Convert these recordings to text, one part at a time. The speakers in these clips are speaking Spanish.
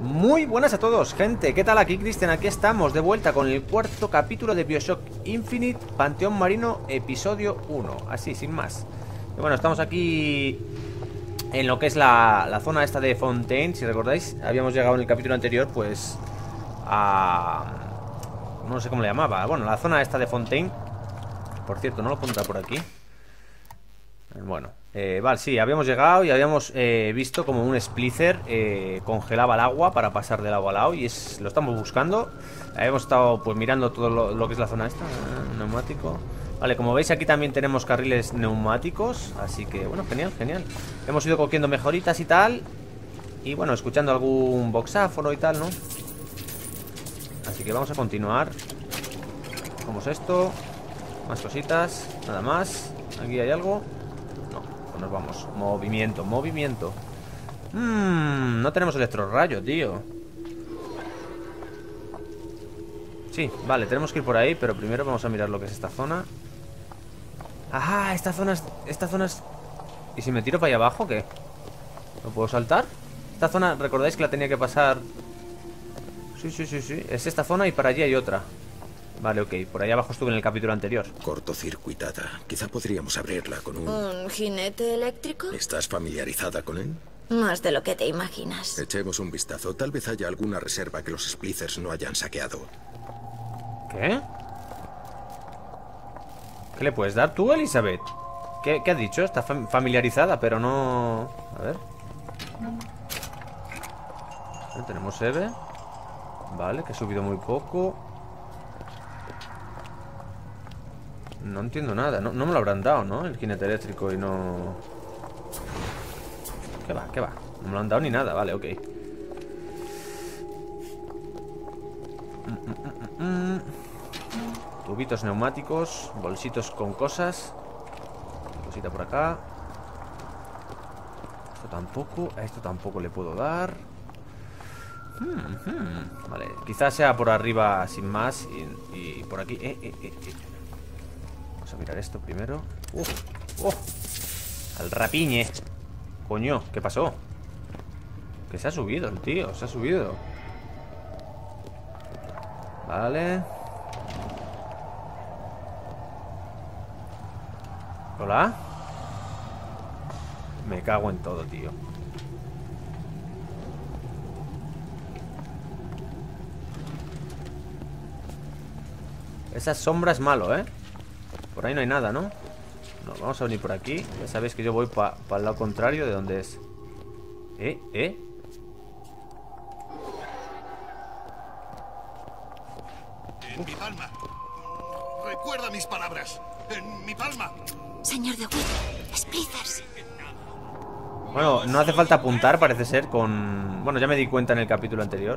Muy buenas a todos, gente. ¿Qué tal? Aquí Cristian, aquí estamos de vuelta con el cuarto capítulo de BioShock Infinite, Panteón Marino, episodio 1. Así, sin más. Y bueno, estamos aquí en lo que es la zona esta de Fontaine. Si recordáis, habíamos llegado en el capítulo anterior, pues a... no sé cómo le llamaba. Bueno, la zona esta de Fontaine. Por cierto, no lo apunta por aquí. Bueno, vale, sí, habíamos llegado y habíamos visto como un splicer congelaba el agua para pasar del agua al lado. Y lo estamos buscando. Habíamos estado pues mirando todo lo que es la zona esta. Neumático. Vale, como veis aquí también tenemos carriles neumáticos. Así que, bueno, genial, genial. Hemos ido cogiendo mejoritas y tal. Y bueno, escuchando algún boxáfono y tal, ¿no? Así que vamos a continuar. Cogemos esto. Más cositas, nada más. Aquí hay algo. Nos vamos, movimiento, movimiento. No tenemos electrorrayo, tío. Sí, vale, tenemos que ir por ahí. Pero primero vamos a mirar lo que es esta zona. Ajá, esta zona es... ¿Y si me tiro para allá abajo, qué? ¿No puedo saltar? Esta zona, ¿recordáis que la tenía que pasar? Sí, sí, sí, sí. Es esta zona y para allí hay otra. Vale, ok, por ahí abajo estuve en el capítulo anterior. Cortocircuitada. Quizá podríamos abrirla con ¿Un jinete eléctrico? ¿Estás familiarizada con él? Más de lo que te imaginas. Echemos un vistazo. Tal vez haya alguna reserva que los Splicers no hayan saqueado. ¿Qué? ¿Qué le puedes dar tú, Elizabeth? ¿Qué has dicho? Está familiarizada, pero no... A ver. Tenemos Eve. Vale, que ha subido muy poco. No entiendo nada, no me lo habrán dado, ¿no? El jinete eléctrico y no... ¿Qué va? ¿Qué va? No me lo han dado ni nada, vale, ok. Tubitos neumáticos, bolsitos con cosas. Cosita por acá. A esto tampoco le puedo dar. Vale, quizás sea por arriba sin más y por aquí. Vamos a mirar esto primero. Al rapiñe. Coño, ¿qué pasó? Que se ha subido el tío, se ha subido. Vale. Hola. Me cago en todo, tío. Esa sombra es malo, ¿eh? Por ahí no hay nada, ¿no? No, vamos a venir por aquí. Ya sabéis que yo voy para el lado contrario de donde es. En mi palma. Recuerda mis palabras. En mi palma. Señor de Witt, Splicers. Bueno, no hace falta apuntar, parece ser, con... Bueno, ya me di cuenta en el capítulo anterior.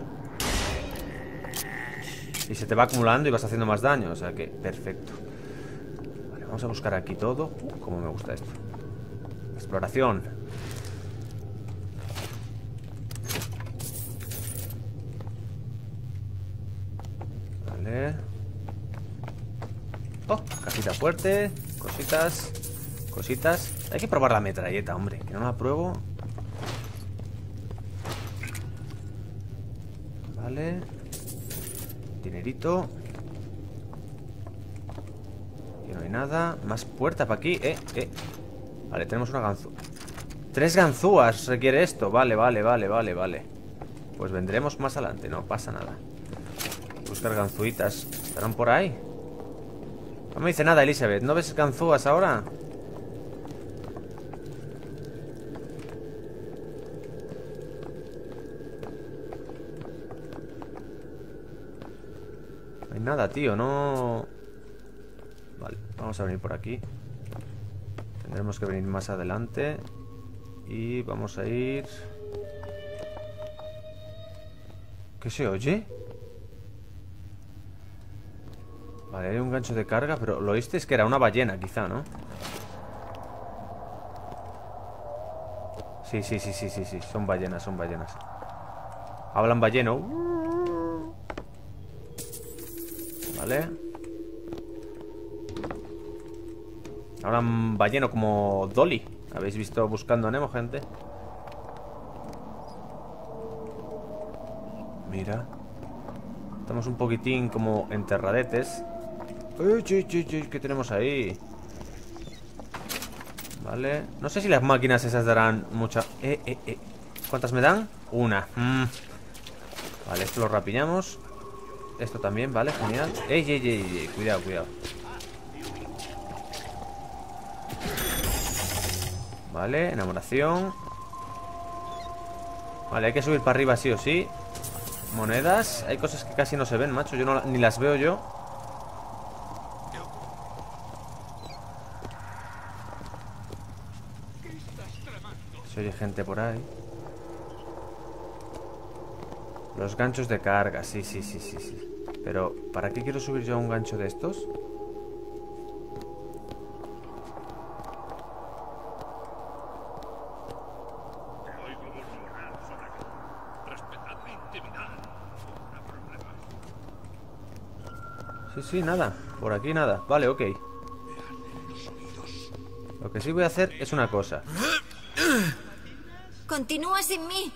Y se te va acumulando y vas haciendo más daño. O sea que, perfecto. Vale, vamos a buscar aquí todo. Cómo me gusta esto. Exploración. Vale. Oh, casita fuerte. Cositas. Cositas. Hay que probar la metralleta, hombre. Que no la pruebo. Vale. Dinerito. Aquí no hay nada. Más puerta para aquí. Vale, tenemos una ganzúa. 3 ganzúas requiere esto. Vale. Pues vendremos más adelante. No pasa nada. Buscar ganzuitas. ¿Estarán por ahí? No me dice nada, Elizabeth. ¿No ves ganzúas ahora? No hay nada, tío. No... Vale, vamos a venir por aquí. Tendremos que venir más adelante. Y vamos a ir... ¿Qué se oye? Vale, hay un gancho de carga, pero lo oíste, es que era una ballena, quizá, ¿no? Sí, son ballenas, Hablan balleno. Vale. Hablan balleno como Dolly. ¿Habéis visto Buscando a Nemo, gente? Mira. Estamos un poquitín como enterradetes. ¿Qué tenemos ahí? Vale. No sé si las máquinas esas darán mucha... ¿Cuántas me dan? Una. Vale, esto lo rapiñamos. Esto también, vale, genial. ¡Ey! Cuidado. Vale, enamoración. Vale, hay que subir para arriba sí o sí. Monedas. Hay cosas que casi no se ven, macho. Yo ni las veo yo. Se oye gente por ahí. Los ganchos de carga, sí. Pero, ¿para qué quiero subir yo a un gancho de estos? Sí, nada. Por aquí nada. Vale, ok. Lo que sí voy a hacer es una cosa. Continúa sin mí.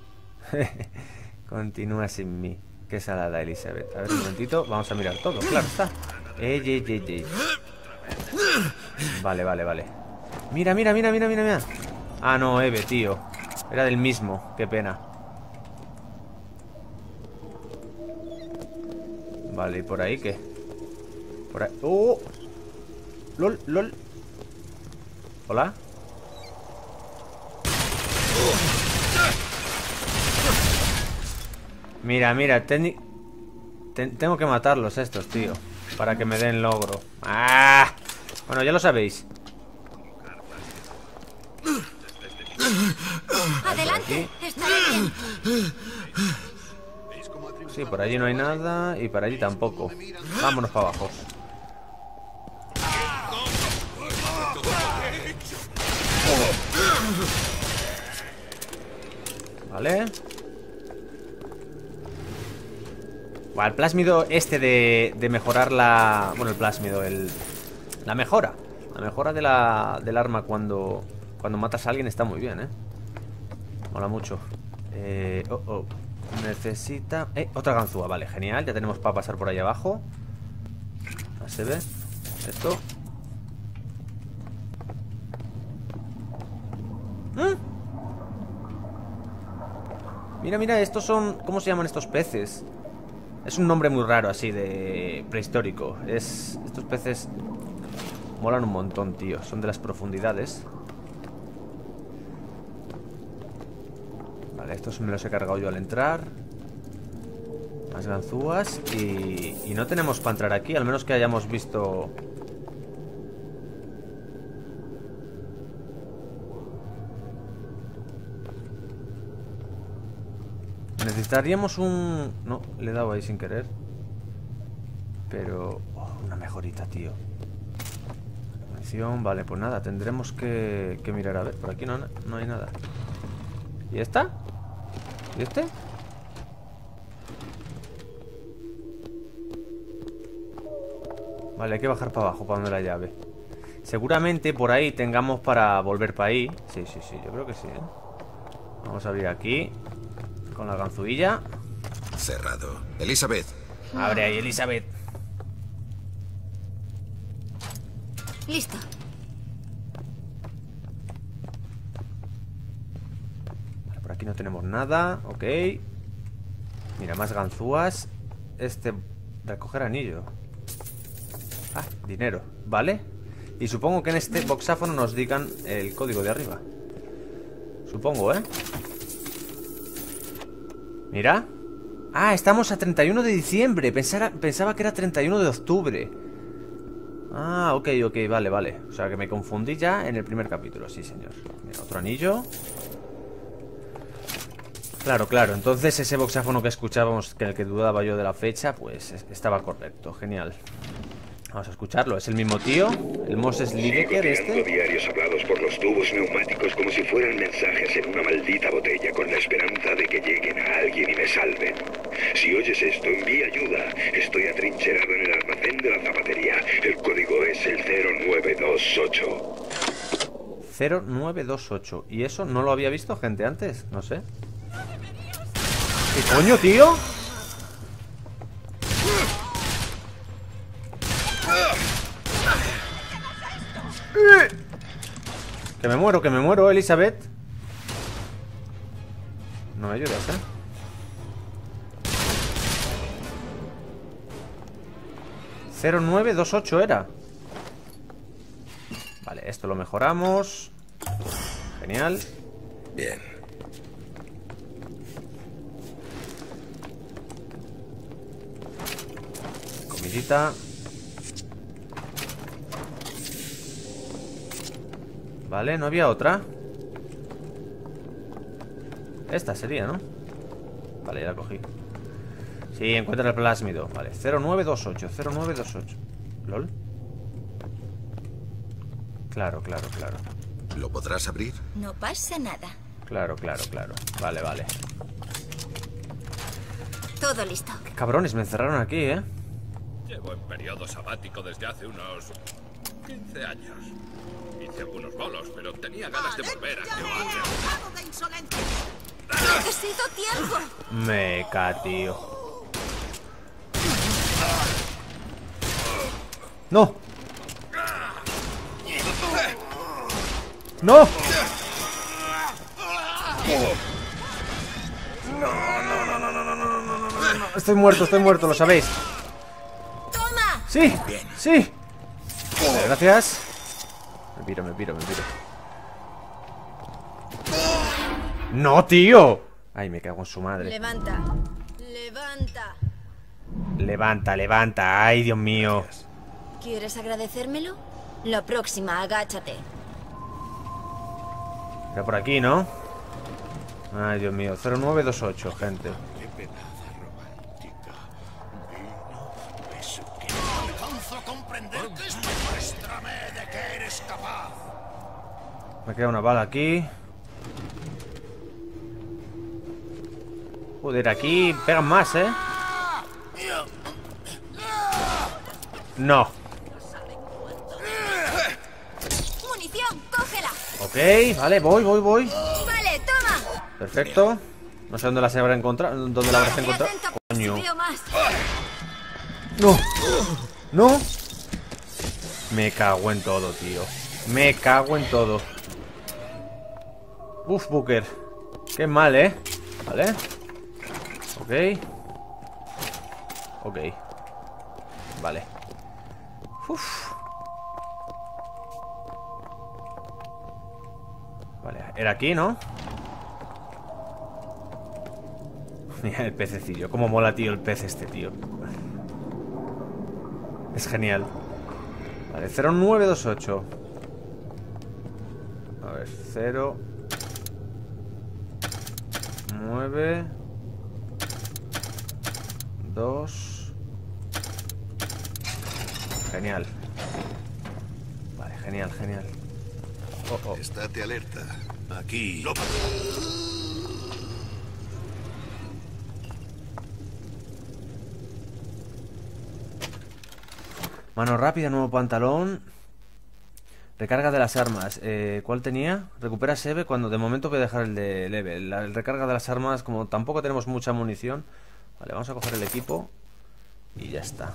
Continúa sin mí. Qué salada, Elizabeth. A ver, un momentito. Vamos a mirar todo. Claro está. Ey. Vale. Mira. Ah, no, Eve, tío. Era del mismo. Qué pena. Vale, ¿y por ahí qué? Por ahí... ¡Oh! ¡Lol! ¿Hola? Mira, tengo que matarlos estos, tío, para que me den logro. ¡Ah! Bueno, ya lo sabéis. Adelante, estaré bien. Sí, por allí no hay nada y por allí tampoco. Vámonos para abajo. Vale. Bueno, el plásmido este de mejorar la... Bueno, el plásmido, la mejora. La mejora del arma cuando matas a alguien está muy bien, mola mucho. Necesita... otra ganzúa, vale, genial. Ya tenemos para pasar por ahí abajo. Ya se ve. Esto. Mira, estos son... ¿Cómo se llaman estos peces? Es un nombre muy raro así de prehistórico. Estos peces molan un montón, tío. Son de las profundidades. Vale, estos me los he cargado yo al entrar. Más ganzúas. Y no tenemos para entrar aquí, al menos que hayamos visto... Necesitaríamos un... No, le he dado ahí sin querer. Pero... una mejorita, tío. Munición, vale, pues nada. Tendremos que mirar a ver. Por aquí no hay nada. ¿Y esta? ¿Y este? Vale, hay que bajar para abajo, para donde la llave. Seguramente por ahí tengamos para volver para ahí. Sí, yo creo que sí, Vamos a abrir aquí con la ganzuilla. Cerrado. Elizabeth. Abre ahí, Elizabeth. Listo. Vale, por aquí no tenemos nada. Ok. Mira, más ganzúas. Recoger anillo. Ah, dinero. Vale. Y supongo que en este boxáfono nos digan el código de arriba. Supongo, Mira. Ah, estamos a 31 de diciembre. Pensaba que era 31 de octubre. Ah, ok, vale. O sea que me confundí ya en el primer capítulo. Sí, señor. Mira, otro anillo. Claro. Entonces ese boxáfono que escuchábamos, que en el que dudaba yo de la fecha, pues estaba correcto. Genial. Vamos a escucharlo. Es el mismo tío, el Moses Lidecker este. Diarios hablados por los tubos neumáticos como si fueran mensajes en una maldita botella con la esperanza de que lleguen a alguien y me salven. Si oyes esto, envía ayuda. Estoy atrincherado en el almacén de la zapatería. El código es el 0928. 0928. ¿Y eso no lo había visto gente antes? No sé. ¿Qué coño, tío? Que me muero, Elizabeth. No me ayudas, ¿eh? ...0928 era. Vale, esto lo mejoramos. Genial. Bien. Comidita. Vale, no había otra. Esta sería, ¿no? Vale, ya la cogí. Sí, encuentra el plásmido. Vale, 0928, 0928. ¿Lol? Claro. ¿Lo podrás abrir? No pasa nada. Claro. Vale. Todo listo. Qué cabrones, me encerraron aquí, ¿eh? Llevo en periodo sabático desde hace unos 15 años. Hice algunos bolos, pero tenía ganas de volver a llevar. Necesito tiempo. Meca, tío. ¡No! ¡No! No. Estoy muerto, lo sabéis. ¡Toma! ¡Sí! ¡Sí! Vale, gracias. Me piro. ¡No, tío! Ay, me cago en su madre. Levanta. Ay, Dios mío. ¿Quieres agradecérmelo? La próxima, agáchate. Era por aquí, ¿no? Ay, Dios mío. 0928, gente. Alcanzo a comprender que esto muéstrame de que eres capaz. Me queda una bala aquí. Joder, aquí pegan más, ¿eh? No. ¡Munición! ¡Cógela! Ok, vale, voy. Vale, toma. Perfecto. No sé dónde las habrá encontrado. ¿Dónde la habrás encontrado? Coño. Veo más. No. Me cago en todo, tío. Me cago en todo. Uf, Booker. Qué mal, ¿eh? Vale. Ok. Vale. Uf. Vale, era aquí, ¿no? Mira el pececillo. Cómo mola, tío, el pez este, tío. Es genial. Vale, 0928. A ver, 0 9 2. Genial. Vale, genial. Oh. Estate alerta. Aquí. No. Mano rápida, nuevo pantalón. Recarga de las armas. ¿Cuál tenía? Recupera save cuando de momento voy a dejar el de level. El recarga de las armas, como tampoco tenemos mucha munición. Vale, vamos a coger el equipo. Y ya está.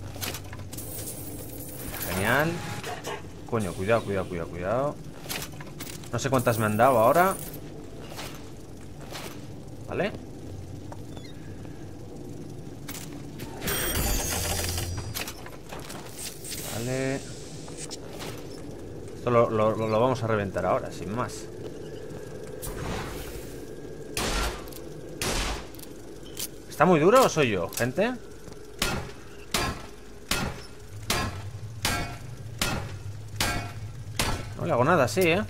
Genial. Coño, cuidado. No sé cuántas me han dado ahora. Vale. Esto lo vamos a reventar ahora, sin más. ¿Está muy duro o soy yo, gente? No le hago nada así, ¿eh?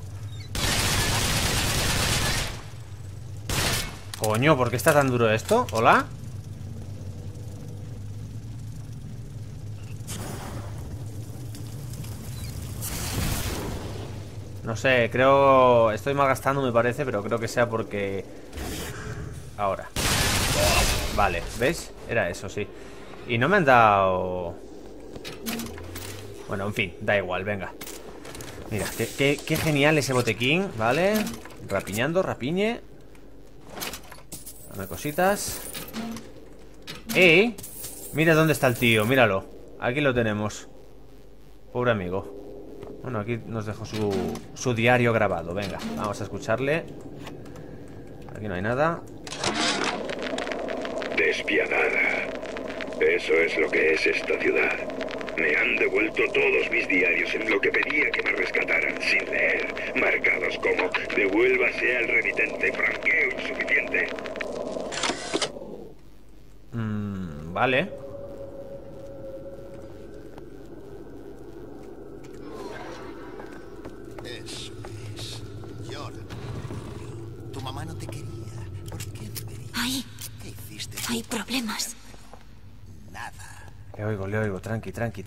Coño, ¿por qué está tan duro esto? ¿Hola? No sé, creo... Estoy malgastando, me parece, pero creo que sea porque... Ahora. Vale, ¿ves? Era eso, sí. Y no me han dado... Bueno, en fin, da igual, venga. Mira, qué genial ese botequín, ¿vale? Rapiñe. Dame cositas. ¡Eh! Mira dónde está el tío, míralo. Aquí lo tenemos. Pobre amigo. Bueno, aquí nos dejó su diario grabado. Venga, vamos a escucharle. Aquí no hay nada. Despiadada. Eso es lo que es esta ciudad. Me han devuelto todos mis diarios en lo que pedía que me rescataran sin leer, marcados como devuélvase al remitente, franqueo insuficiente. Vale. Eso es. Llora. Tu mamá no te quería. ¿Por qué debería? Ahí, ¿Qué hiciste? hay problemas. Nada. Le oigo, tranqui.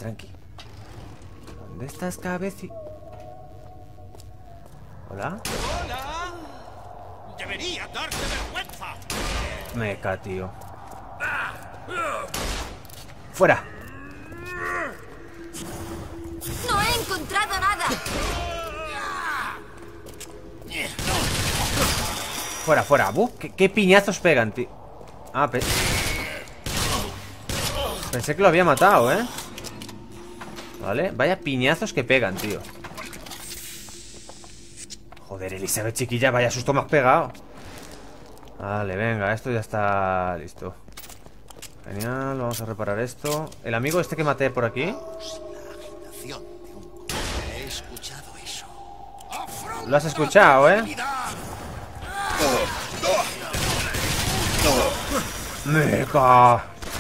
¿Dónde estás, cabeci? ¿Hola? ¡Hola! ¡Debería darte vergüenza! Meca, tío. ¡Fuera! ¡No he encontrado nada! Fuera. ¿Qué piñazos pegan, tío? Ah, pensé que lo había matado, ¿eh? Vale, vaya piñazos que pegan, tío. Joder, Elizabeth, chiquilla, vaya susto me has pegado. Vale, venga, esto ya está listo. Genial, vamos a reparar esto. El amigo este que maté por aquí. La agitación de un golpe. He escuchado eso. Lo has escuchado, ¿eh? Meca.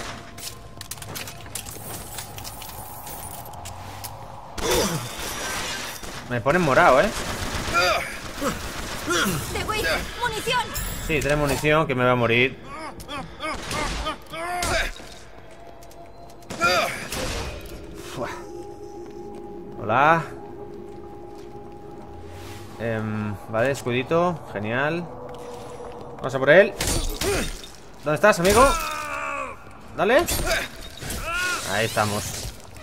Me ponen morado, ¿eh? ¡De Wade! ¡Munición! Sí, trae munición que me va a morir. Fua. Hola. Vale, escudito. Genial. Vamos a por él. ¿Dónde estás, amigo? Dale. Ahí estamos.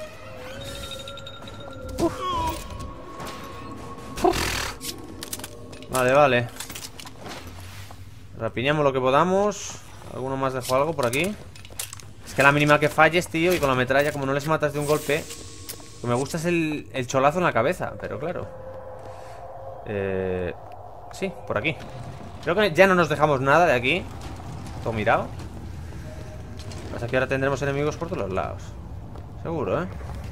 Vale. Rapiñamos lo que podamos. ¿Alguno más dejó algo por aquí? Es que a la mínima que falles, tío, y con la metralla, como no les matas de un golpe, lo que me gusta es el cholazo en la cabeza. Pero claro. Sí, por aquí. Creo que ya no nos dejamos nada de aquí. Todo mirado. Pasa que ahora tendremos enemigos por todos los lados. Seguro, ¿eh?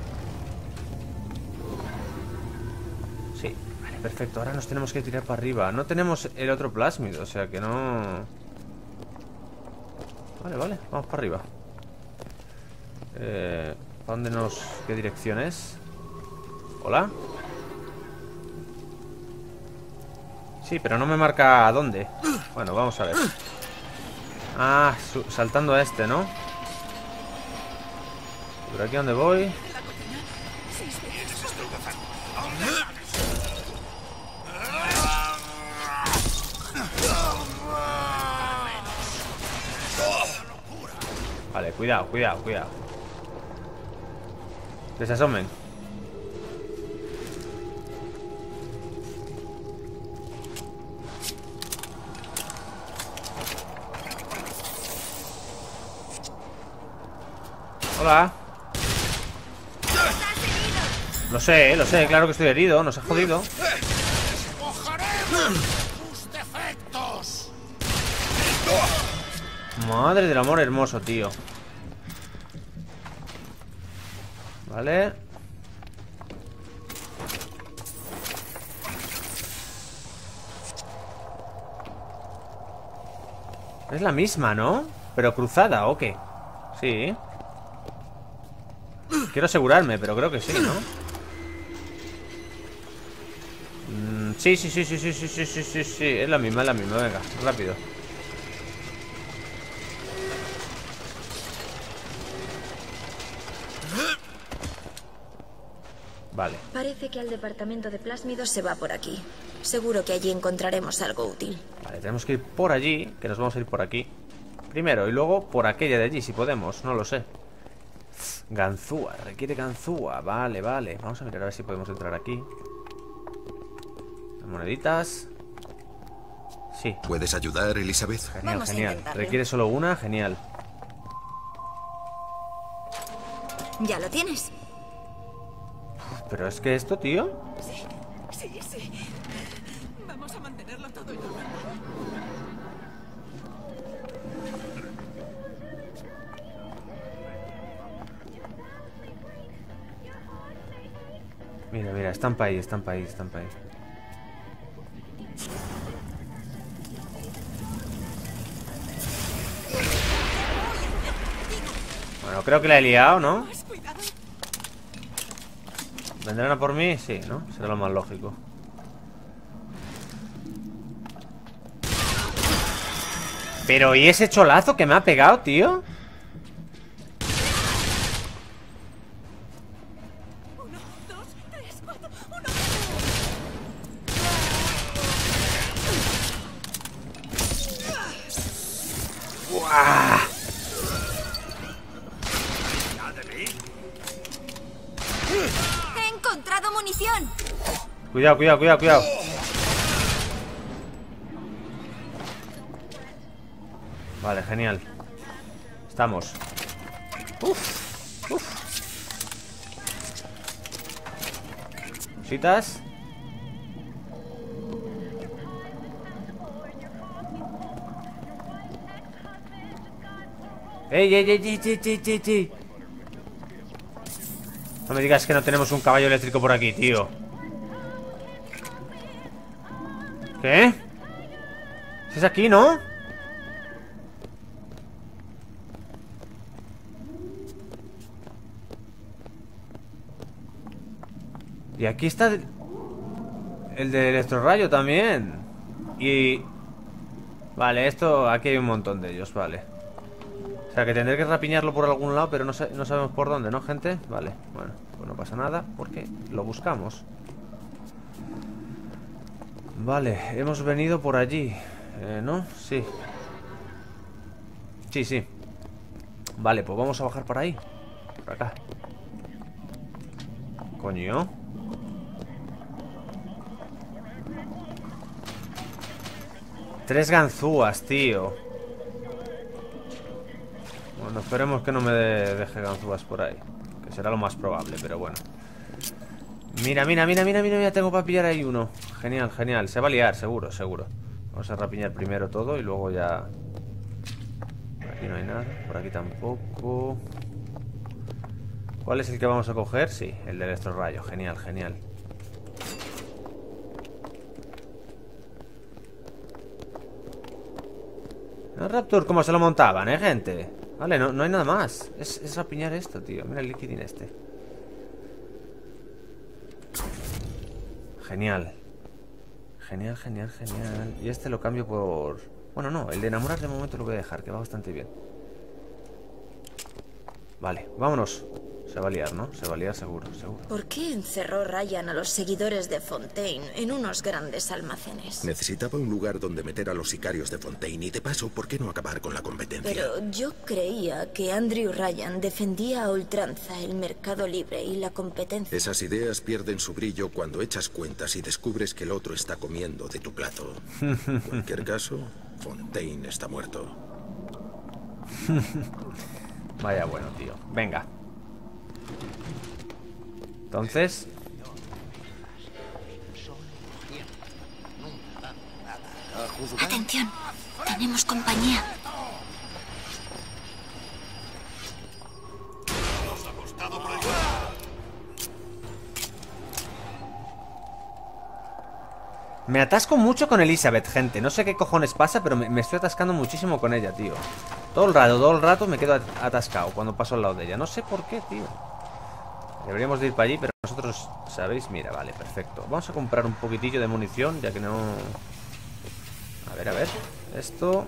Sí, vale, perfecto. Ahora nos tenemos que tirar para arriba. No tenemos el otro plásmido, o sea que no... Vale, vamos para arriba. ¿Para dónde nos... qué dirección es? ¿Hola? Sí, pero no me marca a dónde. Bueno, vamos a ver. Ah, saltando a este, ¿no? ¿Por aquí a dónde voy? Vale, cuidado. Que se asomen. Hola. Lo sé, claro que estoy herido. Nos ha jodido. ¡Despojaremos tus defectos! Madre del amor hermoso, tío. Vale. Es la misma, ¿no? Pero cruzada, ¿o qué? Sí. Quiero asegurarme, pero creo que sí, ¿no? Sí. Es la misma, venga, rápido. Vale. Parece que al departamento de plásmidos se va por aquí. Seguro que allí encontraremos algo útil. Vale, tenemos que ir por allí, que nos vamos a ir por aquí primero, y luego por aquella de allí, si podemos, no lo sé. Ganzúa, requiere ganzúa. Vale. Vamos a mirar a ver si podemos entrar aquí. Las moneditas. Sí. ¿Puedes ayudar, Elizabeth? Vamos a Genial. intentarlo. Requiere solo una, genial. ¿Ya lo tienes? Pero es que esto, tío. Sí. Vamos a mantenerlo todo en orden. Mira, están para ahí. Bueno, creo que la he liado, ¿no? ¿Vendrán a por mí? Sí, ¿no? Será lo más lógico. Pero, ¿y ese cholazo que me ha pegado, tío? ¡He encontrado munición! Cuidado. Vale, genial. Estamos. Uf. Cositas. ¡Ey! No me digas que no tenemos un caballo eléctrico por aquí, tío. ¿Qué? ¿Es aquí, no? Y aquí está el de electrorrayo también. Y... Vale, esto... Aquí hay un montón de ellos, vale. O sea, que tendré que rapiñarlo por algún lado, pero no sabemos por dónde, ¿no, gente? Vale, bueno, pues no pasa nada, porque lo buscamos. Vale, hemos venido por allí, ¿no? Sí. Sí. Vale, pues vamos a bajar por ahí. Por acá. Coño. Tres ganzúas, tío. Bueno, esperemos que no me deje ganzúas por ahí, que será lo más probable, pero bueno. Mira, tengo para pillar ahí uno. Genial, se va a liar, seguro. Vamos a rapiñar primero todo y luego ya... Por aquí no hay nada, por aquí tampoco. ¿Cuál es el que vamos a coger? Sí, el de electrorrayo, genial. El Raptor, ¿cómo se lo montaban, gente? Vale, no hay nada más. Es rapiñar esto, tío. Mira el liquidín este. Genial. Y este lo cambio por... Bueno, no, el de enamorar de momento lo voy a dejar, que va bastante bien. Vale, vámonos. Se va a liar, ¿no? Se va a liar seguro. ¿Por qué encerró Ryan a los seguidores de Fontaine en unos grandes almacenes? Necesitaba un lugar donde meter a los sicarios de Fontaine y de paso, ¿por qué no acabar con la competencia? Pero yo creía que Andrew Ryan defendía a ultranza el mercado libre y la competencia. Esas ideas pierden su brillo cuando echas cuentas y descubres que el otro está comiendo de tu plato. En cualquier caso, Fontaine está muerto. Vaya bueno, tío. Venga. Entonces... Atención, tenemos compañía. Me atasco mucho con Elizabeth, gente. No sé qué cojones pasa, pero me estoy atascando muchísimo con ella, tío. Todo el rato me quedo atascado cuando paso al lado de ella. No sé por qué, tío. Deberíamos de ir para allí, pero nosotros, ¿sabéis? Mira, vale, perfecto. Vamos a comprar un poquitillo de munición, ya que no... A ver. Esto...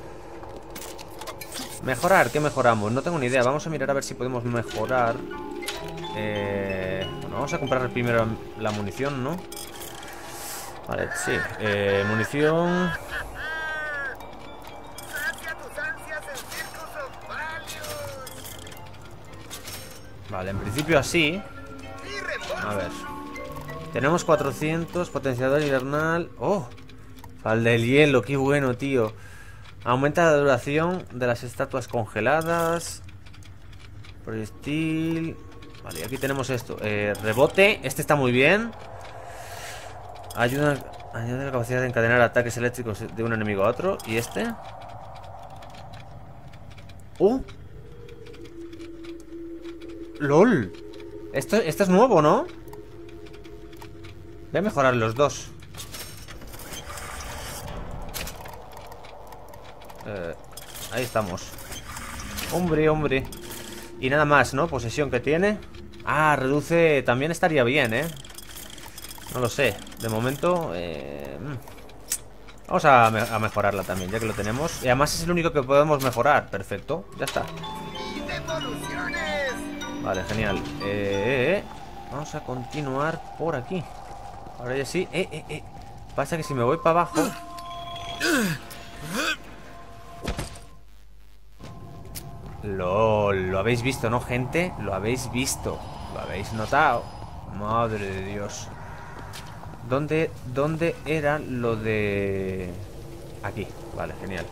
Mejorar, ¿qué mejoramos? No tengo ni idea. Vamos a mirar a ver si podemos mejorar. Bueno, vamos a comprar primero la munición, ¿no? Vale, sí. Munición... Vale, en principio así. A ver. Tenemos 400, potenciador invernal. ¡Oh! Al del hielo, qué bueno, tío. Aumenta la duración de las estatuas congeladas. Proyectil. Vale, aquí tenemos esto. Rebote, este está muy bien. Añade la capacidad de encadenar ataques eléctricos de un enemigo a otro. ¿Y este? ¡Lol! Esto es nuevo, ¿no? Voy a mejorar los dos. Ahí estamos. Hombre, hombre. Y nada más, ¿no? Posesión que tiene. Ah, reduce... También estaría bien, ¿eh? No lo sé. De momento... Vamos a mejorarla también, ya que lo tenemos. Y además es el único que podemos mejorar. Perfecto, ya está. Vale, genial. Vamos a continuar por aquí. Ahora ya sí. Pasa que si me voy para abajo... LOL, lo habéis visto, ¿no, gente? Lo habéis visto. Lo habéis notado. Madre de Dios. ¿Dónde era lo de...? Aquí, vale, genial.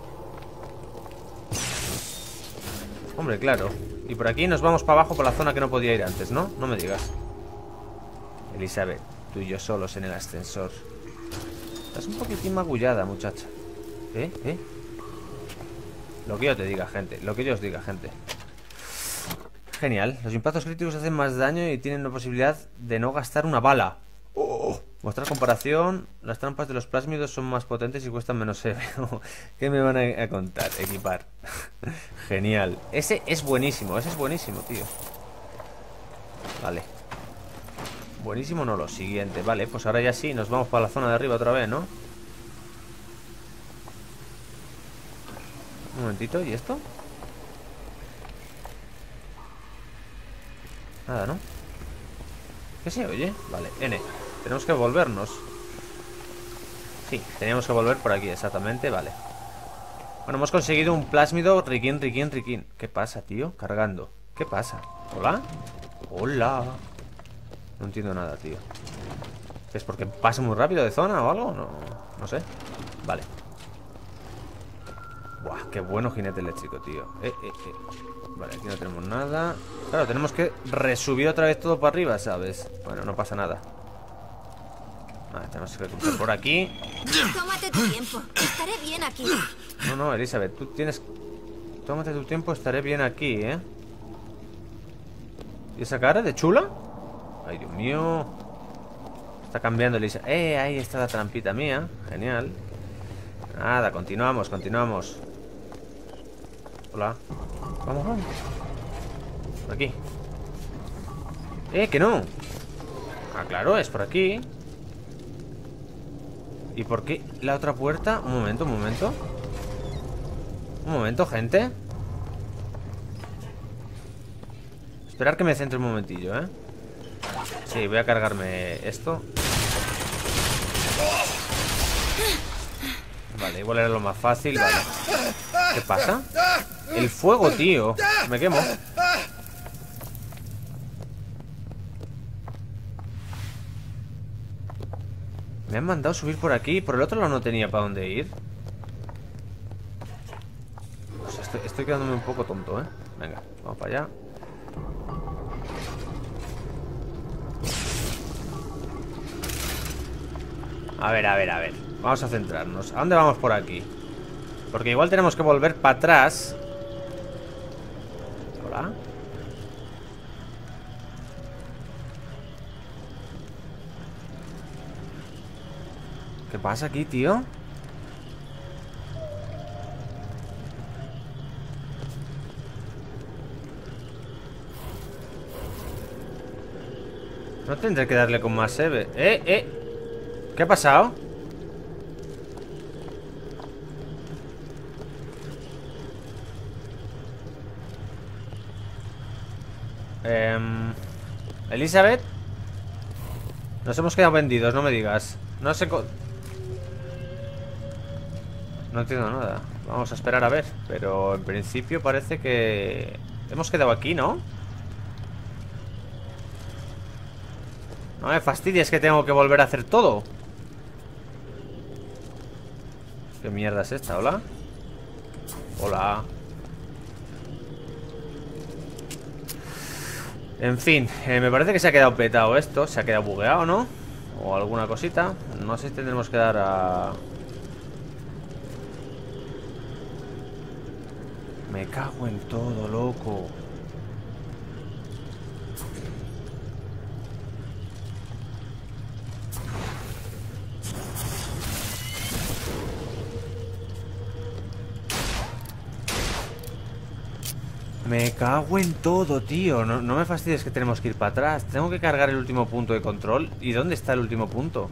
Hombre, claro. Y por aquí nos vamos para abajo por la zona que no podía ir antes, ¿no? No me digas. Elizabeth, tú y yo solos en el ascensor. Estás un poquitín magullada, muchacha. Lo que yo te diga, gente. Lo que yo os diga, gente. Genial. Los impactos críticos hacen más daño y tienen la posibilidad de no gastar una bala. Mostrar comparación. Las trampas de los plásmidos son más potentes y cuestan menos EV. ¿Qué me van a contar? Equipar. Genial. Ese es buenísimo. Ese es buenísimo, tío. Vale. Buenísimo no, lo siguiente. Vale, pues ahora ya sí. Nos vamos para la zona de arriba otra vez, ¿no? Un momentito, ¿y esto? Nada, ¿no? ¿Qué se oye? Vale, N. Tenemos que volvernos. Sí, teníamos que volver por aquí, exactamente, vale. Bueno, hemos conseguido un plásmido riquín. ¿Qué pasa, tío? Cargando. ¿Qué pasa? ¿Hola? Hola. No entiendo nada, tío. ¿Es porque pasa muy rápido de zona o algo? No sé. Vale. Buah, qué bueno jinete eléctrico, tío. Vale, aquí no tenemos nada. Claro, tenemos que resubir otra vez todo para arriba, ¿sabes? Bueno, no pasa nada. Vale, tenemos que cruzar por aquí. Tómate tu tiempo, estaré bien aquí. No, Elizabeth, tú tienes... Tómate tu tiempo, estaré bien aquí, ¿eh? ¿Y esa cara de chula? Ay, Dios mío. Está cambiando, Elizabeth. Ahí está la trampita mía. Genial. Nada, continuamos. Hola. Vamos. Por aquí. Que no. Ah, claro, es por aquí. ¿Y por qué la otra puerta? Un momento. Un momento, gente. Esperar que me centre un momentillo, ¿eh? Sí, voy a cargarme esto. Vale, igual era lo más fácil, vale. ¿Qué pasa? El fuego, tío. Me quemo. Me han mandado subir por aquí. Por el otro lado no tenía para dónde ir. O sea, estoy quedándome un poco tonto, ¿eh? Venga, vamos para allá. A ver. Vamos a centrarnos. ¿A dónde vamos por aquí? Porque igual tenemos que volver para atrás. Hola. ¿Qué pasa aquí, tío? No tendré que darle con más EV. ¿Qué ha pasado? Elizabeth. Nos hemos quedado vendidos, no me digas. No sé. No entiendo nada. Vamos a esperar a ver. Pero en principio parece que hemos quedado aquí, ¿no? No me fastidies que tengo que volver a hacer todo. ¿Qué mierda es esta? ¿Hola? Hola. En fin, me parece que se ha quedado petado esto. Se ha quedado bugueado, ¿no? O alguna cosita. No sé si tendremos que dar a... Me cago en todo, loco. Me cago en todo, tío. No me fastidies que tenemos que ir para atrás. Tengo que cargar el último punto de control. ¿Y dónde está el último punto?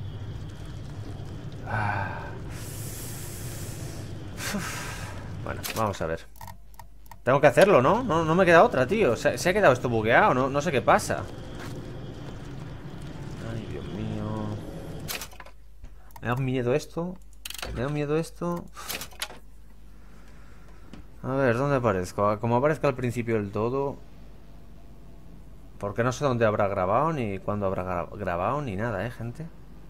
Bueno, vamos a ver. Tengo que hacerlo, ¿no? No me queda otra, tío. Se ha quedado esto bugueado. No sé qué pasa. Ay, Dios mío. Me da miedo esto. Me da miedo esto. A ver, ¿dónde aparezco? Como aparezca al principio del todo. Porque no sé dónde habrá grabado, ni cuándo habrá grabado, ni nada, gente.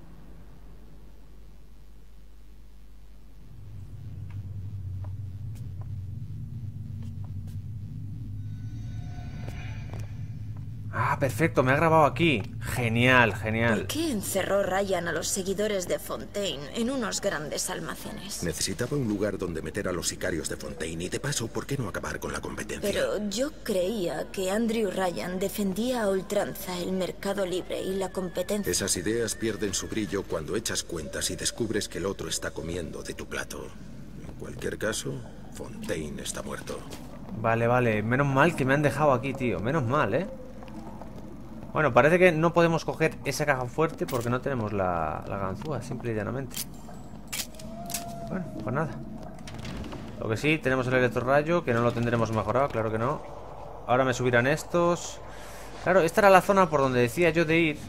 Ah, perfecto, me ha grabado aquí. Genial, genial. ¿Por qué encerró Ryan a los seguidores de Fontaine en unos grandes almacenes? Necesitaba un lugar donde meter a los sicarios de Fontaine y de paso, ¿por qué no acabar con la competencia? Pero yo creía que Andrew Ryan defendía a ultranza el mercado libre y la competencia. Esas ideas pierden su brillo cuando echas cuentas y descubres que el otro está comiendo de tu plato. En cualquier caso, Fontaine está muerto. Vale, vale. Menos mal que me han dejado aquí, tío. Menos mal, ¿eh? Bueno, parece que no podemos coger esa caja fuerte porque no tenemos la ganzúa, simple y llanamente. Bueno, pues nada. Lo que sí, tenemos el electrorrayo, que no lo tendremos mejorado, claro que no. Ahora me subirán estos. Claro, esta era la zona por donde decía yo de ir.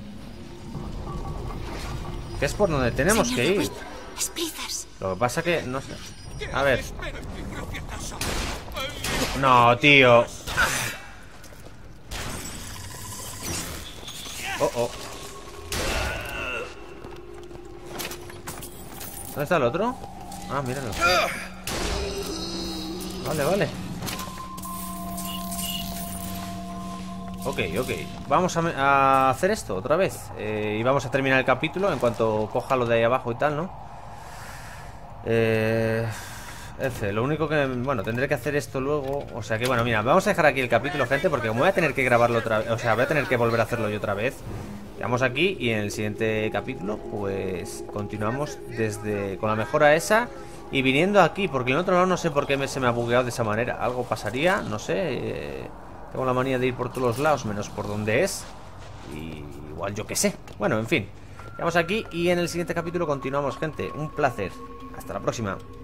Que es por donde tenemos que ir. Lo que pasa que, no sé. A ver. No, tío. Oh. ¿Dónde está el otro? Ah, míralo. Vale. Ok. Vamos a hacer esto otra vez. Y vamos a terminar el capítulo en cuanto coja lo de ahí abajo y tal, ¿no? Lo único que... Bueno, tendré que hacer esto luego. O sea que, bueno, mira, vamos a dejar aquí el capítulo, gente, porque como voy a tener que grabarlo otra vez, o sea, voy a tener que volver a hacerlo yo otra vez. Quedamos aquí y en el siguiente capítulo pues continuamos con la mejora esa y viniendo aquí, porque en el otro lado no sé por qué se me ha bugueado de esa manera. Algo pasaría, no sé. Tengo la manía de ir por todos los lados menos por donde es. Y igual yo qué sé. Bueno, en fin, quedamos aquí y en el siguiente capítulo continuamos, gente. Un placer. Hasta la próxima.